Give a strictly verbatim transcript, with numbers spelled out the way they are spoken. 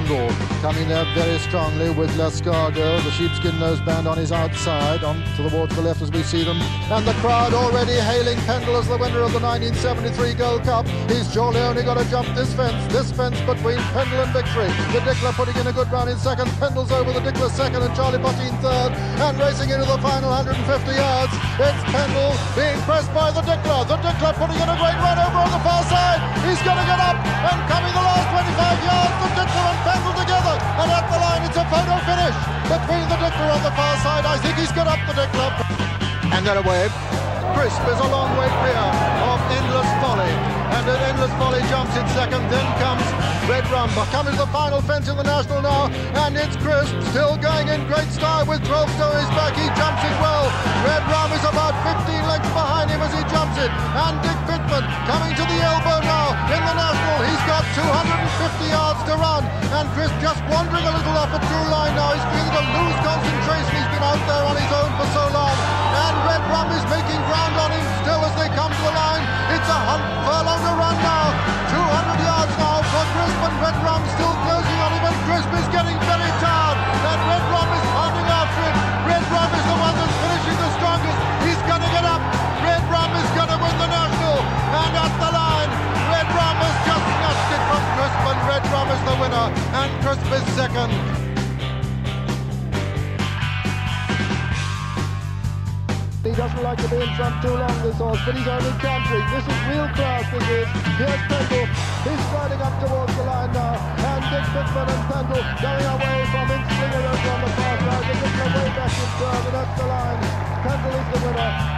Pendil coming there very strongly with Lascargo, the sheepskin noseband on his outside, on towards the left as we see them, and the crowd already hailing Pendil as the winner of the nineteen seventy-three Gold Cup. He's surely only got to jump this fence, this fence between Pendil and victory. The Dicklier putting in a good run in second, Pendil's over the Dicklier second, and Charlie Bottine third, and racing into the final one hundred fifty yards. It's Pendil being pressed by the Dicklier. The Dicklier putting in a great run over on the far side. He's going to get up, and coming the last twenty-five yards, the Dicklier and Pendil together, and at the line it's a photo finish between the Dicklier on the far side. I think he's got up the Dicklier. And then away. Crisp is a long way clear of Endless Folly, and an Endless Folly jumps in second. Then comes Red Rum. Coming to the final fence in the National now, and it's Crisp still going in great style with twelve to his back. He jumps it well. Red Rum is about fifteen lengths behind him as he jumps it, and Dick Pitman coming to the elbow now in the National. He's got two hundred fifty yards to run, and Crisp just wandering a little off a true line now. He's feeling to lose concentration. He's been out there on his own for so long, and Red Rum is making ground on him still as they come to the line. It's a hunt furlong to run now. two hundred yards now for Crisp, and Red Rum still closing on him, and Crisp is getting very tired, and Red Rum is pounding after it. Red Rum is the one that's finishing the strongest. He's going to get up. Red Rum is going to win the National, and at the line Red Rum has just snatched it from Crisp, and Red Rum is the winner, and Crisp is second. He doesn't like to be in front too long, this horse, but he's only cantering. This is real class, this is. Here's Pendil. He's striding up towards the line now, and Dick Pitman and Pendil going away from him, slinger over on the far side. They get their way back in third, and that's the line. Pendil is the winner.